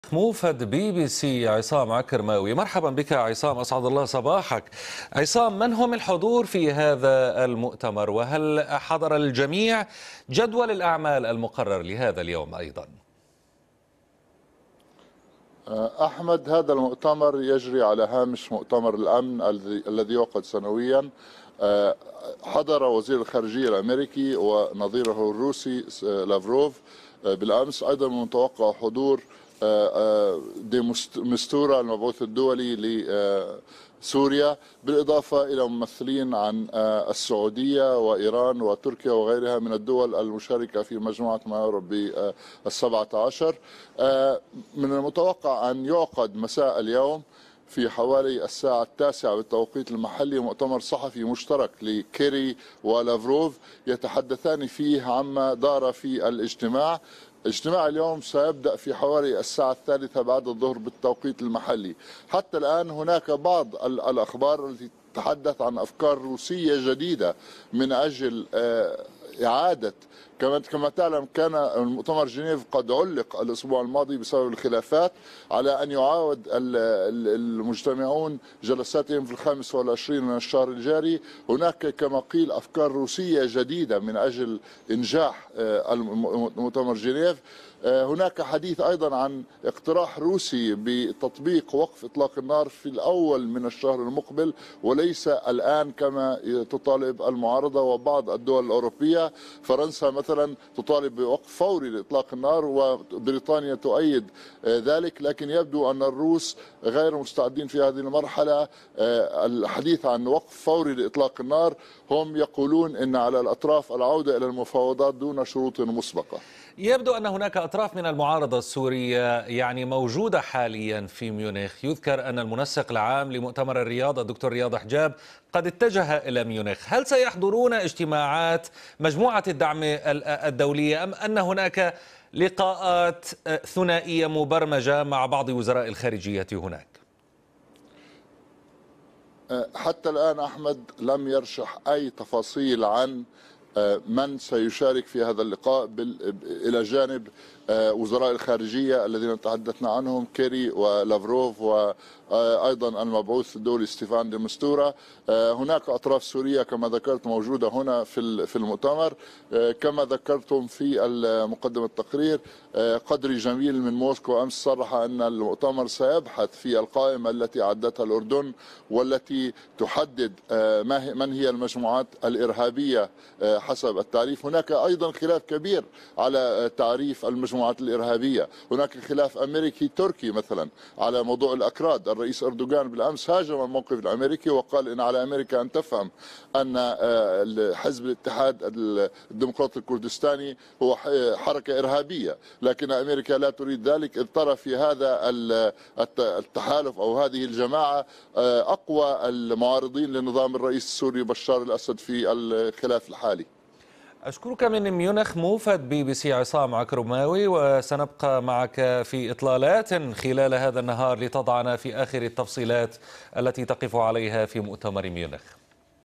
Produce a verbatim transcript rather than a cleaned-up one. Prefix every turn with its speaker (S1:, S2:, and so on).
S1: موفد بي بي سي عصام عكرماوي. مرحبا بك عصام، أسعد الله صباحك. عصام، من هم الحضور في هذا المؤتمر، وهل حضر الجميع؟ جدول الأعمال المقرر لهذا اليوم أيضا.
S2: أحمد، هذا المؤتمر يجري على هامش مؤتمر الأمن الذي يعقد سنويا. حضر وزير الخارجية الأمريكي ونظيره الروسي لافروف بالأمس. أيضا من المتوقع حضور دي مستورة المبعوث الدولي لسوريا، بالإضافة إلى ممثلين عن السعودية وإيران وتركيا وغيرها من الدول المشاركة في مجموعة ما يقرب بالسبعة عشر. من المتوقع أن يعقد مساء اليوم في حوالي الساعة التاسعة بالتوقيت المحلي مؤتمر صحفي مشترك لكيري ولافروف يتحدثان فيه عما دار في الاجتماع. اجتماع اليوم سيبدأ في حوالي الساعة الثالثة بعد الظهر بالتوقيت المحلي. حتى الآن هناك بعض الأخبار التي تتحدث عن أفكار روسية جديدة من أجل إعادة، كما كما تعلم كان المؤتمر جنيف قد علق الأسبوع الماضي بسبب الخلافات، على أن يعاود المجتمعون جلساتهم في الخامس والعشرين من الشهر الجاري. هناك كما قيل أفكار روسية جديدة من أجل إنجاح المؤتمر جنيف. هناك حديث أيضا عن اقتراح روسي بتطبيق وقف إطلاق النار في الأول من الشهر المقبل، وليس الآن كما تطالب المعارضة وبعض الدول الأوروبية. فرنسا مثلا تطالب بوقف فوري لإطلاق النار، وبريطانيا تؤيد ذلك، لكن يبدو أن الروس غير مستعدين في هذه المرحلة. الحديث عن وقف فوري لإطلاق النار، هم يقولون أن على الأطراف العودة إلى المفاوضات دون شروط مسبقة.
S1: يبدو أن هناك أطراف من المعارضة السورية يعني موجودة حاليا في ميونخ. يذكر أن المنسق العام لمؤتمر الرياض الدكتور رياض حجاب قد اتجه إلى ميونخ. هل سيحضرون اجتماعات مجموعة الدعم الدولية، أم أن هناك لقاءات ثنائية مبرمجة مع بعض وزراء الخارجية هناك؟
S2: حتى الآن أحمد لم يرشح أي تفاصيل عن من سيشارك في هذا اللقاء، إلى جانب وزراء الخارجية الذين تحدثنا عنهم كيري ولافروف وأيضا المبعوث الدولي ستيفان دي مستورة. هناك أطراف سورية كما ذكرت موجودة هنا في المؤتمر. كما ذكرتم في مقدمة التقرير، قدري جميل من موسكو أمس صرح أن المؤتمر سيبحث في القائمة التي أعدتها الأردن، والتي تحدد من هي المجموعات الإرهابية حسب التعريف. هناك أيضا خلاف كبير على تعريف المجموعات الإرهابية. هناك خلاف أمريكي تركي مثلا على موضوع الأكراد. الرئيس أردوغان بالأمس هاجم الموقف الأمريكي وقال إن على أمريكا أن تفهم أن حزب الاتحاد الديمقراطي الكردستاني هو حركة إرهابية، لكن أمريكا لا تريد ذلك، إذ ترى في هذا التحالف أو هذه الجماعة أقوى المعارضين لنظام الرئيس السوري بشار الأسد في الخلاف الحالي.
S1: أشكرك من ميونخ موفد بي بي سي عصام عكرماوي، وسنبقى معك في إطلالات خلال هذا النهار لتضعنا في آخر التفصيلات التي تقف عليها في مؤتمر ميونخ.